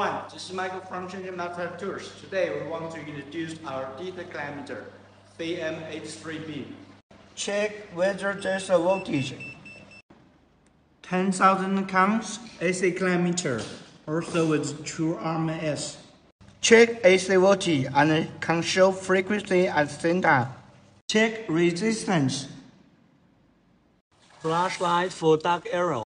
everyone, this is Michael from Multimeter Tools. Today we want to introduce our detect Ammeter, cm83b. Check whether there's a voltage. 10,000 counts AC Capacitor, also with true RMS. Check AC voltage and control frequency at the same time. Check resistance. Flashlight for dark area.